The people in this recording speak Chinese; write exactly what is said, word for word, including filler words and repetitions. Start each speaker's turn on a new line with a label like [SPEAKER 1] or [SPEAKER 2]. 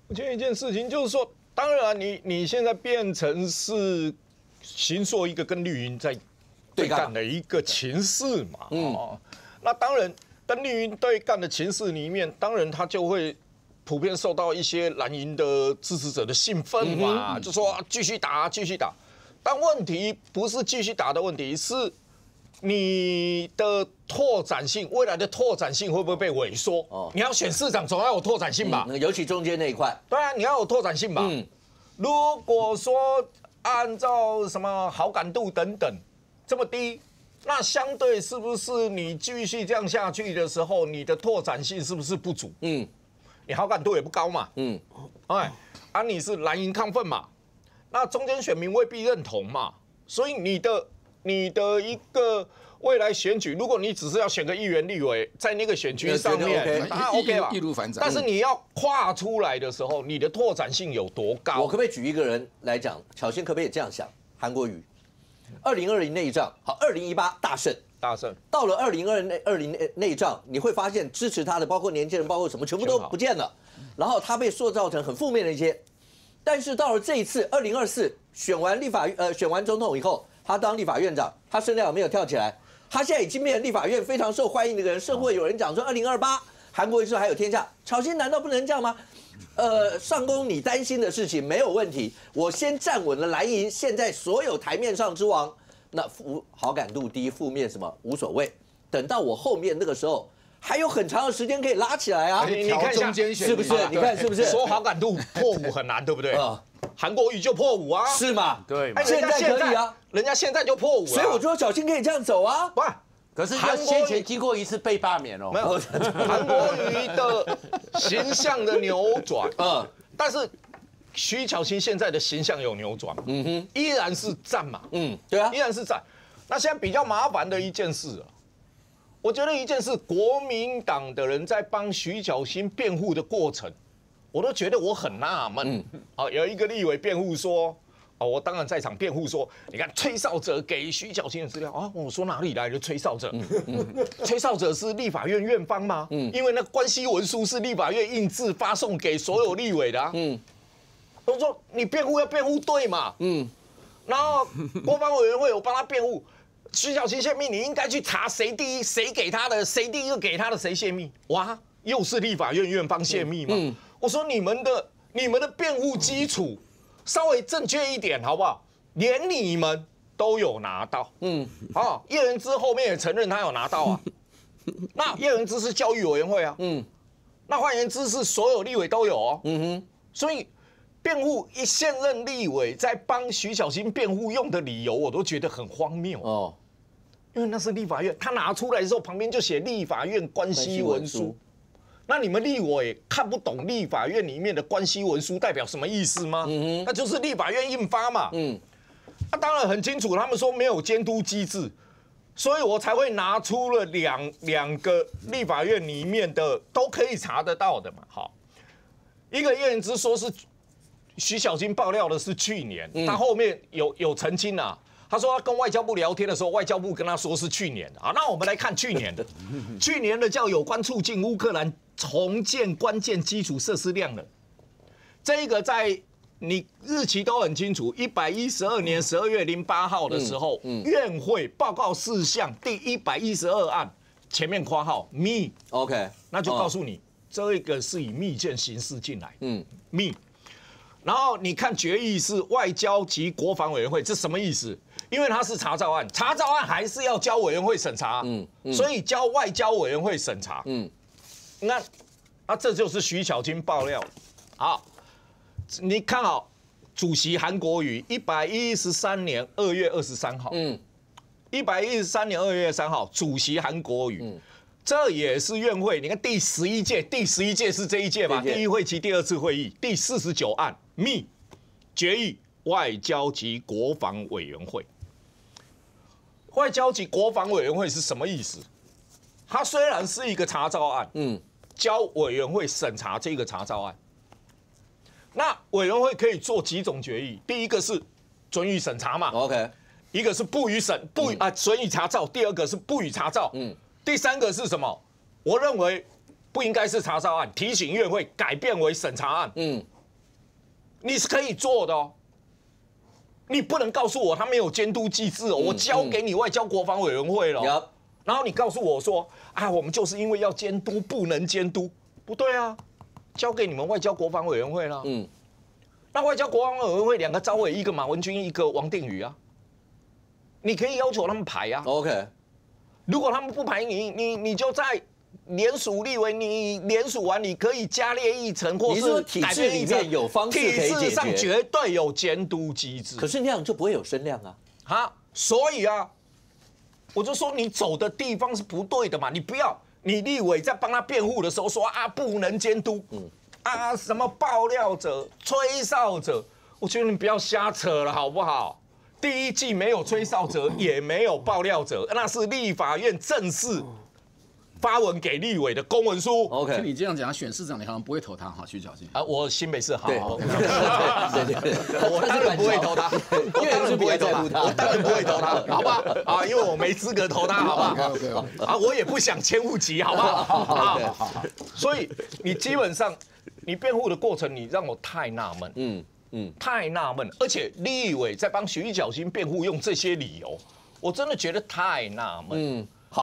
[SPEAKER 1] 我觉得一件事情就是说，当然你你现在变成是形塑一个跟绿营在对干的一个情势嘛，嗯、哦，那当然跟绿营对干的情势里面，当然他就会普遍受到一些蓝营的支持者的兴奋嘛，嗯、就说继续打，继续打。但问题不是继续打的问题，是你的拓展性，未来的拓展性会不会被萎缩？哦，你要选市长，总要有拓展性吧？
[SPEAKER 2] 嗯、尤其中间那一块。
[SPEAKER 1] 对啊，你要有拓展性吧？嗯，如果说按照什么好感度等等这么低，那相对是不是你继续这样下去的时候，你的拓展性是不是不足？嗯，你好感度也不高嘛。嗯，哎，啊，你是蓝营亢奋嘛？那中间选民未必认同嘛，所以你的你的一个未来选举，如果你只是要选个议员、立委，在那个选区上面，当然 OK 吧，易如反掌。但是你要跨出来的时候，你的拓展性有多高？
[SPEAKER 2] 我可不可以举一个人来讲？巧芯可不可以这样想？韩国瑜，二零二零内战好，二零一八大胜，
[SPEAKER 1] 大胜。
[SPEAKER 2] 到了二零二内二零内战，你会发现支持他的，包括年轻人，包括什么，全部都不见了。然后他被塑造成很负面的一些。但是到了这一次二零二四选完立法呃选完总统以后，他当立法院长，他声量有没有跳起来？他现在已经变成立法院非常受欢迎的人，甚至有人讲说二零二八韩国瑜是还有天下。巧芯难道不能这样吗？呃，上公你担心的事情没有问题，我先站稳了蓝营，现在所有台面上之王，那负好感度低，负面什么无所谓，等到我后面那个时候。还有很长的时间可以拉起来啊！
[SPEAKER 1] 你你看中间
[SPEAKER 2] 是不是？你看是不是？
[SPEAKER 1] 说好感度破五很难，对不对？韩国瑜就破五啊，
[SPEAKER 2] 是吗？
[SPEAKER 3] 对，
[SPEAKER 2] 现在可以啊，
[SPEAKER 1] 人家现在就破五了，
[SPEAKER 2] 所以我说小芯可以这样走啊。
[SPEAKER 1] 不，
[SPEAKER 3] 可是他先前经过一次被罢免哦，
[SPEAKER 1] 没有韩国瑜的形象的扭转，嗯，但是徐巧芯现在的形象有扭转，嗯哼，依然是战嘛，
[SPEAKER 2] 嗯，对啊，
[SPEAKER 1] 依然是战。那现在比较麻烦的一件事啊。我觉得一件事，国民党的人在帮徐巧芯辩护的过程，我都觉得我很纳闷。嗯，好，有一个立委辩护说，哦，我当然在场辩护说，你看吹哨者给徐巧芯的资料啊，我说哪里来的吹哨者？嗯嗯、吹哨者是立法院院方吗？嗯，因为那关系文书是立法院印制发送给所有立委的啊。嗯，我说你辩护要辩护对嘛？嗯，然后国防委员会有帮他辩护。徐巧芯泄密，你应该去查谁第一，谁给他的，谁第一个给他的，谁泄密？哇，又是立法院院方泄密嘛？嗯，我说你们的你们的辩护基础稍微正确一点好不好？连你们都有拿到，嗯，啊，叶元之后面也承认他有拿到啊。那叶元之是教育委员会啊，嗯，那换言之是所有立委都有哦，嗯哼，所以。辩护一现任立委在帮徐巧芯辩护用的理由，我都觉得很荒谬哦。因为那是立法院，他拿出来的时候旁边就写立法院关系文书。那你们立委看不懂立法院里面的关系文书代表什么意思吗？嗯、那就是立法院印发嘛。嗯，那、啊、当然很清楚，他们说没有监督机制，所以我才会拿出了两两个立法院里面的都可以查得到的嘛。好，一个叶元之说是。徐巧芯爆料的是去年，嗯、他后面有有澄清啊，他说他跟外交部聊天的时候，外交部跟他说是去年啊。那我们来看去年的，去年的叫有关促进乌克兰重建关键基础设施量的，这个在你日期都很清楚，一百一十二年十二月零八号的时候，嗯嗯、院会报告事项第一百一十二案前面括号密 ，OK， 那就告诉你，哦、这个是以密件形式进来，嗯，密。然后你看决议是外交及国防委员会，这什么意思？因为它是查照案，查照案还是要交委员会审查，嗯，嗯所以交外交委员会审查，嗯，那那这就是徐巧芯爆料。好，你看好主席韩国瑜，一百一十三年二月二十三号，嗯，一百一十三年二月三号，主席韩国瑜。嗯这也是院会，你看第十一届，第十一届是这一届吧？第一会期第二次会议，第四十九案密决议外交及国防委员会。外交及国防委员会是什么意思？它虽然是一个查照案，嗯，交委员会审查这个查照案。那委员会可以做几种决议？第一个是准予审查嘛 ，OK， 一个是不予审，不予、嗯、啊准予查照，第二个是不予查照，嗯。第三个是什么？我认为不应该是查照案，提醒院会改变为审查案。嗯， 你是可以做的哦。你不能告诉我他没有监督机制哦，我交给你外交国防委员会了。然后你告诉我说啊，我们就是因为要监督，不能监督，不对啊，交给你们外交国防委员会了。嗯，那外交国防委员会两个召委，一个马文君，一个王定宇啊，你可以要求他们排啊。
[SPEAKER 2] OK，
[SPEAKER 1] 如果他们不排你，你你就在联署立委，你联署完你可以加列议程，或是
[SPEAKER 2] 体制里面有方式可以解决，
[SPEAKER 1] 体制上绝对有监督机制。
[SPEAKER 2] 可是那样就不会有声量啊。
[SPEAKER 1] 好，所以啊。我就说你走的地方是不对的嘛，你不要你立委在帮他辩护的时候说啊不能监督，嗯啊什么爆料者、吹哨者，我觉得你不要瞎扯了好不好？第一季没有吹哨者，也没有爆料者，那是立法院正式发文给立委的公文书。
[SPEAKER 4] OK， 你这样讲，选市长你好像不会投他哈，徐小新
[SPEAKER 1] 啊，我新北市好，
[SPEAKER 2] 对对对，
[SPEAKER 1] 我当然不会投他，我当然不会投他，我当然不会投他，好不好？啊，因为我没资格投他，好不好？啊，我也不想迁户籍，好不好？啊，所以你基本上你辩护的过程，你让我太纳闷，嗯嗯，太纳闷，而且立委在帮徐小新辩护用这些理由，我真的觉得太纳闷。嗯。